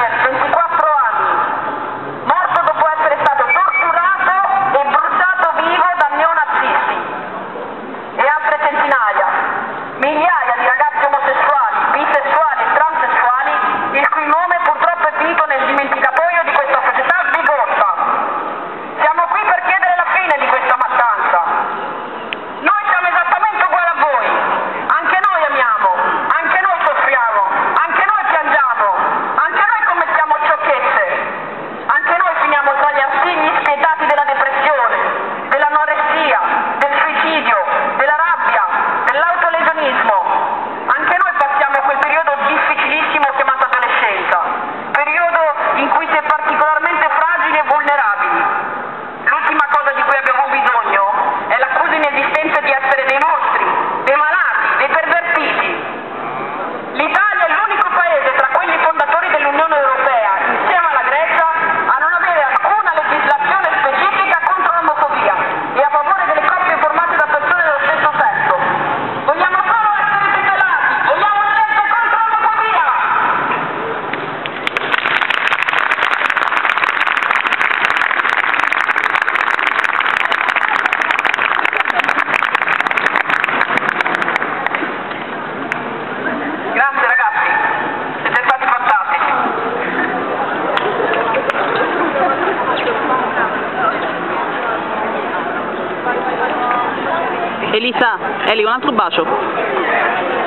Daniel, 24 anni, morto dopo essere stato torturato e bruciato vivo da neonazisti. E altre centinaia, migliaia di ragazzi omosessuali, bisessuali e transessuali, il cui nome purtroppo è finito nel dimenticatoio di questa società bigotta. Siamo qui per chiedere la fine di questa mattanza. Noi siamo esattamente uguali a voi, anche noi amiamo, anche noi soffriamo, anche noi piangiamo, anche noi commettiamo sciocchezze, anche noi finiamo tra gli artigli spietati della depressione, dell'anoressia, del suicidio, della rabbia, dell'autolesionismo. Anche noi passiamo quel periodo difficilissimo chiamato adolescenza, periodo in cui si è particolarmente fragili e vulnerabili. L'ultima cosa di cui abbiamo bisogno è l'accusa inesistente di essere dei mostri, dei malati, dei pervertiti. L'Italia è l'unico paese tra quelli fondatori dell'Unione Europea, insieme alla Grecia, a non avere alcuna legislazione specifica contro l'omofobia e a favore delle coppie formate da persone dello stesso sesso. Vogliamo solo essere tutelati, vogliamo una legge contro l'omofobia! Grazie ragazzi, siete stati fantastici. Elisa, Eli, un altro bacio.